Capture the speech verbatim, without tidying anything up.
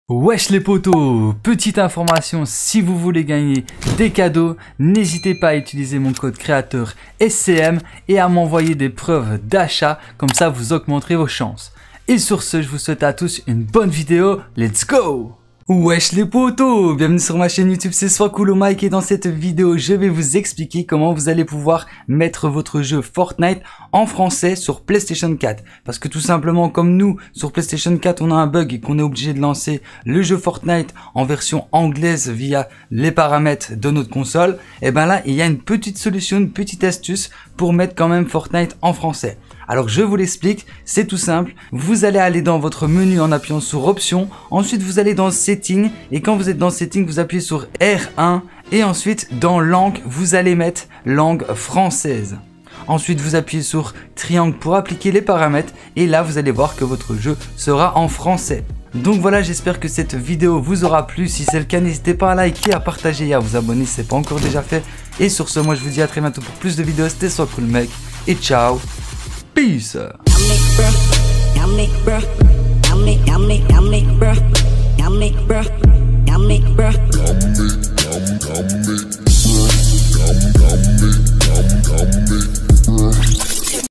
Wesh les potos, petite information, si vous voulez gagner des cadeaux, n'hésitez pas à utiliser mon code créateur S C M et à m'envoyer des preuves d'achat, comme ça vous augmenterez vos chances. Et sur ce, je vous souhaite à tous une bonne vidéo, let's go! Wesh les potos, bienvenue sur ma chaîne YouTube, c'est Swacool Mike et dans cette vidéo je vais vous expliquer comment vous allez pouvoir mettre votre jeu Fortnite en français sur PlayStation quatre. Parce que tout simplement comme nous sur PlayStation quatre on a un bug et qu'on est obligé de lancer le jeu Fortnite en version anglaise via les paramètres de notre console, et ben là il y a une petite solution, une petite astuce pour mettre quand même Fortnite en français. Alors je vous l'explique, c'est tout simple, vous allez aller dans votre menu en appuyant sur options, ensuite vous allez dans Settings et quand vous êtes dans Settings vous appuyez sur R un et ensuite dans langue vous allez mettre langue française. Ensuite vous appuyez sur triangle pour appliquer les paramètres et là vous allez voir que votre jeu sera en français. Donc voilà, j'espère que cette vidéo vous aura plu, si c'est le cas n'hésitez pas à liker, à partager et à vous abonner si ce n'est pas encore déjà fait. Et sur ce moi je vous dis à très bientôt pour plus de vidéos, c'était Swacool Mike et ciao. Peace!